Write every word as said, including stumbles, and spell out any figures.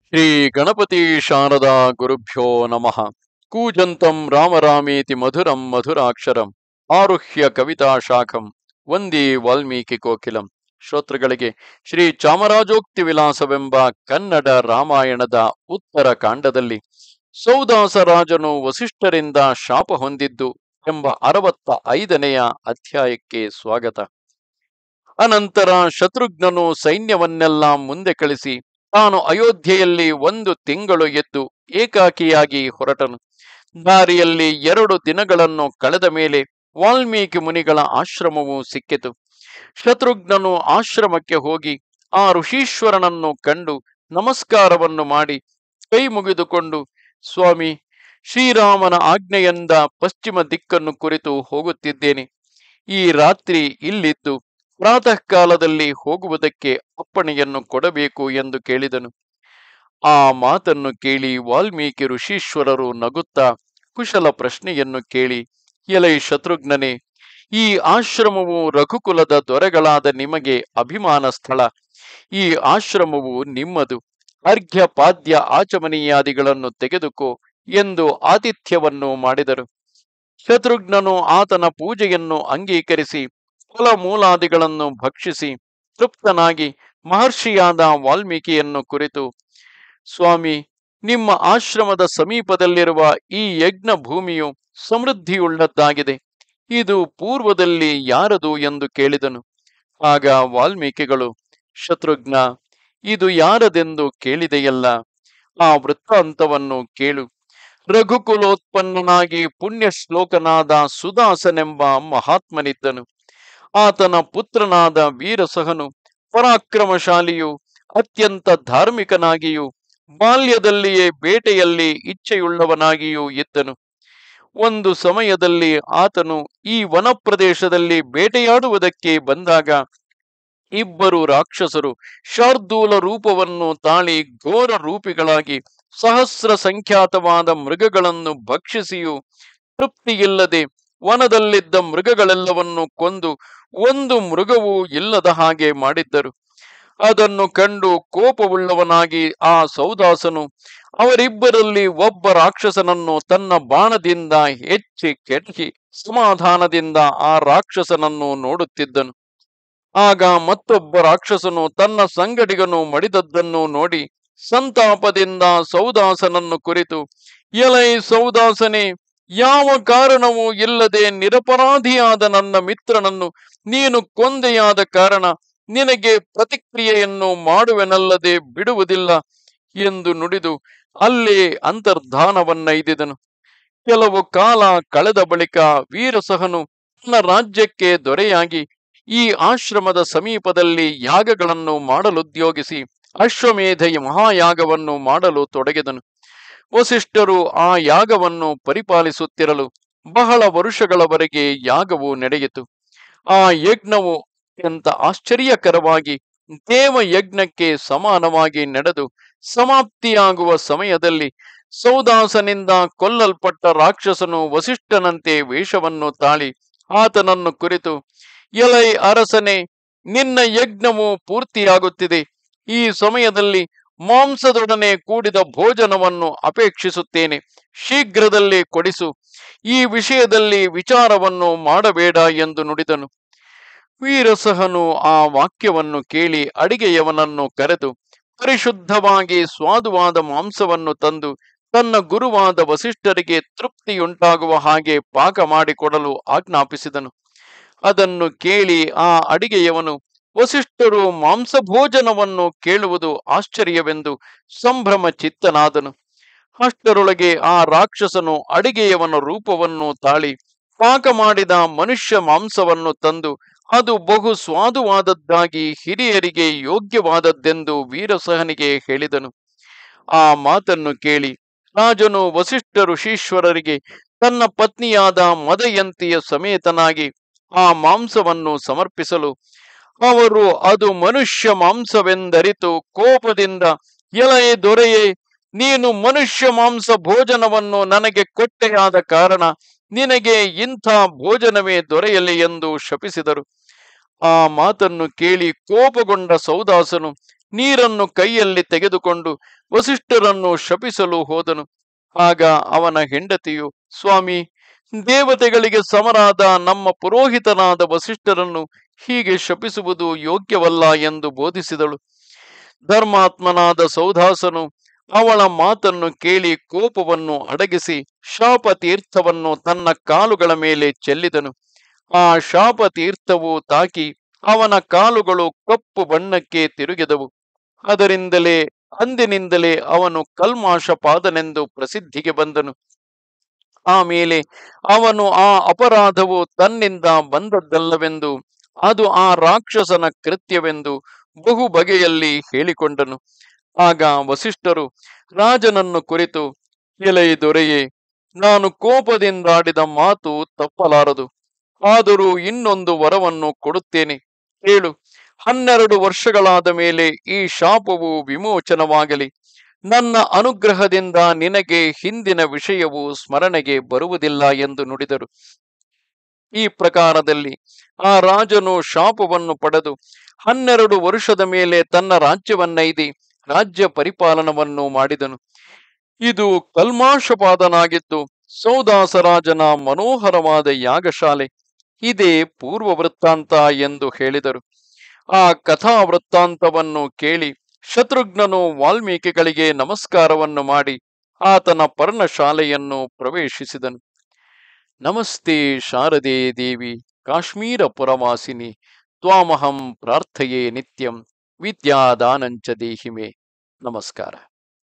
ಶ್ರೀ ಗಣಪತಿ ಶಾರದಾ ಗುರುಭ್ಯೋ ನಮಃ. ಕೂಜಂತಂ ರಾಮರಾಮೇತಿ ಮಧುರಂ ಮಧುರಾಕ್ಷರಂ ಆರುಹ್ಯ ಕವಿತಾ ಶಾಖಂ ವಂದೇ ವಾಲ್ಮೀಕಿ ಕೋಕಿಲಂ. ಶ್ರೋತೃಗಳಿಗೆ ಶ್ರೀ ಚಾಮರಾಜೋಕ್ತಿ ವಿಲಾಸವೆಂಬ ಕನ್ನಡ ರಾಮಾಯಣದ ಉತ್ತರ ಕಾಂಡದಲ್ಲಿ ಸೌದಾಸ ರಾಜನು ವಸಿಷ್ಠರಿಂದ ಶಾಪ ಹೊಂದಿದ್ದು ಎಂಬ ಅರವತ್ತ ಐದನೆಯ ಅಧ್ಯಾಯಕ್ಕೆ ಸ್ವಾಗತ. ಅನಂತರ ಶತ್ರುಘ್ನನು ಸೈನ್ಯವನ್ನೆಲ್ಲ ಮುಂದೆ ಕಳಿಸಿ ತಾನು ಅಯೋಧ್ಯೆಯಲ್ಲಿ ಒಂದು ತಿಂಗಳು ಎದ್ದು ಏಕಾಕಿಯಾಗಿ ಹೊರಟನು. ದಾರಿಯಲ್ಲಿ ಎರಡು ದಿನಗಳನ್ನು ಕಳೆದ ಮೇಲೆ ವಾಲ್ಮೀಕಿ ಮುನಿಗಳ ಆಶ್ರಮವು ಸಿಕ್ಕಿತು. ಶತ್ರುಘ್ನನು ಆಶ್ರಮಕ್ಕೆ ಹೋಗಿ ಆ ಋಷೀಶ್ವರನನ್ನು ಕಂಡು ನಮಸ್ಕಾರವನ್ನು ಮಾಡಿ ಕೈ ಮುಗಿದುಕೊಂಡು, ಸ್ವಾಮಿ, ಶ್ರೀರಾಮನ ಆಜ್ಞೆಯಿಂದ ಪಶ್ಚಿಮ ದಿಕ್ಕನ್ನು ಕುರಿತು ಹೋಗುತ್ತಿದ್ದೇನೆ. ಈ ರಾತ್ರಿ ಇಲ್ಲಿದ್ದು ಪ್ರಾತಃ ಕಾಲದಲ್ಲಿ ಹೋಗುವುದಕ್ಕೆ ಅಪ್ಪಣೆಯನ್ನು ಕೊಡಬೇಕು ಎಂದು ಕೇಳಿದನು. ಆ ಮಾತನ್ನು ಕೇಳಿ ವಾಲ್ಮೀಕಿ ಋಷೀಶ್ವರರು ನಗುತ್ತಾ ಕುಶಲ ಪ್ರಶ್ನೆಯನ್ನು ಕೇಳಿ, ಎಲೈ ಶತ್ರುಘ್ನನೇ, ಈ ಆಶ್ರಮವು ರಘುಕುಲದ ದೊರೆಗಳಾದ ನಿಮಗೆ ಅಭಿಮಾನ ಸ್ಥಳ. ಈ ಆಶ್ರಮವು ನಿಮ್ಮದು. ಅರ್ಘ್ಯ ಪಾದ್ಯ ಆಚಮನೀಯಾದಿಗಳನ್ನು ತೆಗೆದುಕೋ ಎಂದು ಆತಿಥ್ಯವನ್ನು ಮಾಡಿದರು. ಶತ್ರುಘ್ನನು ಆತನ ಪೂಜೆಯನ್ನು ಅಂಗೀಕರಿಸಿ ಫಲ ಮೂಲಾದಿಗಳನ್ನು ಭಕ್ಷಿಸಿ ತೃಪ್ತನಾಗಿ ಮಹರ್ಷಿಯಾದ ವಾಲ್ಮೀಕಿಯನ್ನು ಕುರಿತು, ಸ್ವಾಮಿ, ನಿಮ್ಮ ಆಶ್ರಮದ ಸಮೀಪದಲ್ಲಿರುವ ಈ ಯಜ್ಞ ಭೂಮಿಯು ಸಮೃದ್ಧಿಯುಳ್ಳದ್ದಾಗಿದೆ. ಇದು ಪೂರ್ವದಲ್ಲಿ ಯಾರದು ಎಂದು ಕೇಳಿದನು. ಆಗ ವಾಲ್ಮೀಕಿಗಳು, ಶತ್ರುಘ್ನ, ಇದು ಯಾರದೆಂದು ಕೇಳಿದೆಯಲ್ಲ, ಆ ವೃತ್ತಾಂತವನ್ನು ಕೇಳು. ರಘುಕುಲೋತ್ಪನ್ನನಾಗಿ ಪುಣ್ಯ ಶ್ಲೋಕನಾದ ಸುದಾಸನೆಂಬ ಮಹಾತ್ಮನಿದ್ದನು. ಆತನ ಪುತ್ರನಾದ ವೀರಸಹನು ಪರಾಕ್ರಮಶಾಲಿಯು, ಅತ್ಯಂತ ಧಾರ್ಮಿಕನಾಗಿಯೂ ಬಾಲ್ಯದಲ್ಲಿಯೇ ಬೇಟೆಯಲ್ಲಿ ಇಚ್ಛೆಯುಳ್ಳವನಾಗಿಯೂ ಇದ್ದನು. ಒಂದು ಸಮಯದಲ್ಲಿ ಆತನು ಈ ವನ ಪ್ರದೇಶದಲ್ಲಿ ಬೇಟೆಯಾಡುವುದಕ್ಕೆ ಬಂದಾಗ ಇಬ್ಬರು ರಾಕ್ಷಸರು ಶಾರ್ದೂಲ ರೂಪವನ್ನು ತಾಳಿ ಘೋರ ರೂಪಿಗಳಾಗಿ ಸಹಸ್ರ ಸಂಖ್ಯಾತವಾದ ಮೃಗಗಳನ್ನು ಭಕ್ಷಿಸಿಯೂ ತೃಪ್ತಿಯಿಲ್ಲದೆ ವನದಲ್ಲಿದ್ದ ಮೃಗಗಳೆಲ್ಲವನ್ನು ಕೊಂದು ಒಂದು ಮೃಗವೂ ಇಲ್ಲದ ಹಾಗೆ ಮಾಡಿದ್ದರು. ಅದನ್ನು ಕಂಡು ಕೋಪವುಳ್ಳವನಾಗಿ ಆ ಸೌದಾಸನು ಅವರಿಬ್ಬರಲ್ಲಿ ಒಬ್ಬ ರಾಕ್ಷಸನನ್ನು ತನ್ನ ಬಾಣದಿಂದ ಹೆಚ್ಚಿ ಕೆಡಹಿ ಸಮಾಧಾನದಿಂದ ಆ ರಾಕ್ಷಸನನ್ನು ನೋಡುತ್ತಿದ್ದನು. ಆಗ ಮತ್ತೊಬ್ಬ ರಾಕ್ಷಸನು ತನ್ನ ಸಂಗಡಿಗನು ಮಡಿದದ್ದನ್ನು ನೋಡಿ ಸಂತಾಪದಿಂದ ಸೌದಾಸನನ್ನು ಕುರಿತು, ಎಲೈ ಸೌದಾಸನೇ, ಯಾವ ಕಾರಣವೂ ಇಲ್ಲದೆ ನಿರಪರಾಧಿಯಾದ ನನ್ನ ಮಿತ್ರನನ್ನು ನೀನು ಕೊಂದೆಯಾದ ಕಾರಣ ನಿನಗೆ ಪ್ರತಿಕ್ರಿಯೆಯನ್ನು ಮಾಡುವೆನಲ್ಲದೆ ಬಿಡುವುದಿಲ್ಲ ಎಂದು ನುಡಿದು ಅಲ್ಲೇ ಅಂತರ್ಧಾನವನ್ನೈದಿದನು. ಕೆಲವು ಕಾಲ ಕಳೆದ ಬಳಿಕ ವೀರಸಹನು ತನ್ನ ರಾಜ್ಯಕ್ಕೆ ದೊರೆಯಾಗಿ ಈ ಆಶ್ರಮದ ಸಮೀಪದಲ್ಲಿ ಯಾಗಗಳನ್ನು ಮಾಡಲುದ್ಯೋಗಿಸಿ ಅಶ್ವಮೇಧ ಮಹಾಯಾಗವನ್ನು ಮಾಡಲು ತೊಡಗಿದನು. ವಸಿಷ್ಠರು ಆ ಯಾಗವನ್ನು ಪರಿಪಾಲಿಸುತ್ತಿರಲು ಬಹಳ ವರುಷಗಳವರೆಗೆ ಯಾಗವು ನಡೆಯಿತು. ಆ ಯಜ್ಞವು ಅತ್ಯಂತ ಆಶ್ಚರ್ಯಕರವಾಗಿ ದೇವಯಜ್ಞಕ್ಕೆ ಸಮಾನವಾಗಿ ನಡೆದು ಸಮಾಪ್ತಿಯಾಗುವ ಸಮಯದಲ್ಲಿ ಸೌದಾಸನಿಂದ ಕೊಲ್ಲಲ್ಪಟ್ಟ ರಾಕ್ಷಸನು ವಸಿಷ್ಠನಂತೆ ವೇಷವನ್ನು ತಾಳಿ ಆತನನ್ನು ಕುರಿತು, ಎಲೈ ಅರಸನೇ, ನಿನ್ನ ಯಜ್ಞವು ಪೂರ್ತಿಯಾಗುತ್ತಿದೆ. ಈ ಸಮಯದಲ್ಲಿ ಮಾಂಸದೊಡನೆ ಕೂಡಿದ ಭೋಜನವನ್ನು ಅಪೇಕ್ಷಿಸುತ್ತೇನೆ. ಶೀಘ್ರದಲ್ಲೇ ಕೊಡಿಸು. ಈ ವಿಷಯದಲ್ಲಿ ವಿಚಾರವನ್ನು ಮಾಡಬೇಡ ಎಂದು ನುಡಿದನು. ವೀರಸಹನು ಆ ವಾಕ್ಯವನ್ನು ಕೇಳಿ ಅಡಿಗೆಯವನನ್ನು ಕರೆದು ಪರಿಶುದ್ಧವಾಗಿ ಸ್ವಾದುವಾದ ಮಾಂಸವನ್ನು ತಂದು ತನ್ನ ಗುರುವಾದ ವಸಿಷ್ಠರಿಗೆ ತೃಪ್ತಿಯುಂಟಾಗುವ ಹಾಗೆ ಪಾಕ ಮಾಡಿಕೊಡಲು ಆಜ್ಞಾಪಿಸಿದನು. ಅದನ್ನು ಕೇಳಿ ಆ ಅಡಿಗೆಯವನು ವಸಿಷ್ಠರು ಮಾಂಸಭೋಜನವನ್ನು ಕೇಳುವುದು ಆಶ್ಚರ್ಯವೆಂದು ಸಂಭ್ರಮ ಚಿತ್ತನಾದನು. ಅಷ್ಟರೊಳಗೆ ಆ ರಾಕ್ಷಸನು ಅಡಿಗೆಯವನ ರೂಪವನ್ನು ತಾಳಿ ಪಾಕ ಮಾಡಿದ ಮನುಷ್ಯ ಮಾಂಸವನ್ನು ತಂದು ಅದು ಬಹು ಸ್ವಾದುವಾದದ್ದಾಗಿ ಹಿರಿಯರಿಗೆ ಯೋಗ್ಯವಾದದ್ದೆಂದು ವೀರಸಹನಿಗೆ ಹೇಳಿದನು. ಆ ಮಾತನ್ನು ಕೇಳಿ ರಾಜನು ವಸಿಷ್ಠ ಋಷೀಶ್ವರರಿಗೆ ತನ್ನ ಪತ್ನಿಯಾದ ಮದಯಂತಿಯ ಸಮೇತನಾಗಿ ಆ ಮಾಂಸವನ್ನು ಸಮರ್ಪಿಸಲು ಅವರು ಅದು ಮನುಷ್ಯ ಮಾಂಸವೆಂದರಿತು ಕೋಪದಿಂದ, ಎಲೈ ದೊರೆಯೇ, ನೀನು ಮನುಷ್ಯ ಮಾಂಸ ಭೋಜನವನ್ನು ನನಗೆ ಕೊಟ್ಟೆಯಾದ ಕಾರಣ ನಿನಗೆ ಇಂಥ ಭೋಜನವೇ ದೊರೆಯಲಿ ಎಂದು ಶಪಿಸಿದರು. ಆ ಮಾತನ್ನು ಕೇಳಿ ಕೋಪಗೊಂಡ ಸೌದಾಸನು ನೀರನ್ನು ಕೈಯಲ್ಲಿ ತೆಗೆದುಕೊಂಡು ವಸಿಷ್ಠರನ್ನು ಶಪಿಸಲು ಹೋದನು. ಆಗ ಅವನ ಹೆಂಡತಿಯು, ಸ್ವಾಮಿ, ದೇವತೆಗಳಿಗೆ ಸಮರಾದ ನಮ್ಮ ಪುರೋಹಿತನಾದ ವಸಿಷ್ಠರನ್ನು ಹೀಗೆ ಶಪಿಸುವುದು ಯೋಗ್ಯವಲ್ಲ ಎಂದು ಬೋಧಿಸಿದಳು. ಧರ್ಮಾತ್ಮನಾದ ಸೌದಾಸನು ಅವಳ ಮಾತನ್ನು ಕೇಳಿ ಕೋಪವನ್ನು ಅಡಗಿಸಿ ಶಾಪ ತೀರ್ಥವನ್ನು ತನ್ನ ಕಾಲುಗಳ ಮೇಲೆ ಚೆಲ್ಲಿದನು. ಆ ಶಾಪ ತೀರ್ಥವು ತಾಕಿ ಅವನ ಕಾಲುಗಳು ಕಪ್ಪು ಬಣ್ಣಕ್ಕೆ ತಿರುಗಿದವು. ಅದರಿಂದಲೇ ಅಂದಿನಿಂದಲೇ ಅವನು ಕಲ್ಮಾಷಪಾದನೆಂದು ಪ್ರಸಿದ್ಧಿಗೆ ಬಂದನು. ಆಮೇಲೆ ಅವನು ಆ ಅಪರಾಧವು ತನ್ನಿಂದ ಬಂದದ್ದಲ್ಲವೆಂದು, ಅದು ಆ ರಾಕ್ಷಸನ ಕೃತ್ಯವೆಂದು ಬಹು ಬಗೆಯಲ್ಲಿ ಹೇಳಿಕೊಂಡನು. ಆಗ ವಸಿಷ್ಠರು ರಾಜನನ್ನು ಕುರಿತು, ಎಲೈ ದೊರೆಯೇ, ನಾನು ಕೋಪದಿಂದಾಡಿದ ಮಾತು ತಪ್ಪಲಾರದು. ಆದರೂ ಇನ್ನೊಂದು ವರವನ್ನು ಕೊಡುತ್ತೇನೆ, ಕೇಳು. ಹನ್ನೆರಡು ವರ್ಷಗಳಾದ ಮೇಲೆ ಈ ಶಾಪವು ವಿಮೋಚನವಾಗಲಿ. ನನ್ನ ಅನುಗ್ರಹದಿಂದ ನಿನಗೆ ಹಿಂದಿನ ವಿಷಯವು ಸ್ಮರಣೆಗೆ ಬರುವುದಿಲ್ಲ ಎಂದು ನುಡಿದರು. ಈ ಪ್ರಕಾರದಲ್ಲಿ ಆ ರಾಜನು ಶಾಪವನ್ನು ಪಡೆದು ಹನ್ನೆರಡು ವರುಷದ ಮೇಲೆ ತನ್ನ ರಾಜ್ಯವನ್ನೈದಿ ರಾಜ್ಯ ಪರಿಪಾಲನವನ್ನು ಮಾಡಿದನು. ಇದು ಕಲ್ಮಾಷಪಾದನಾಗಿದ್ದು ಸೌದಾಸರಾಜನ ಮನೋಹರವಾದ ಯಾಗಶಾಲೆ. ಇದೇ ಪೂರ್ವ ವೃತ್ತಾಂತ ಎಂದು ಹೇಳಿದರು. ಆ ಕಥಾ ವೃತ್ತಾಂತವನ್ನು ಕೇಳಿ ಶತ್ರುಘ್ನನು ವಾಲ್ಮೀಕಿಗಳಿಗೆ ನಮಸ್ಕಾರವನ್ನು ಮಾಡಿ ಆತನ ಪರ್ಣಶಾಲೆಯನ್ನು ಪ್ರವೇಶಿಸಿದನು. ನಮಸ್ತೆ ಶಾರದೆ ದೇವಿ ಕಾಶ್ಮೀರ ಪುರವಾಸಿನಿ, ತ್ವಾಮಹಂ ಪ್ರಾರ್ಥಯೇ ನಿತ್ಯಂ, ವಿದ್ಯಾದಾನಂಚ ದೇಹಿಮೆ. ನಮಸ್ಕಾರ.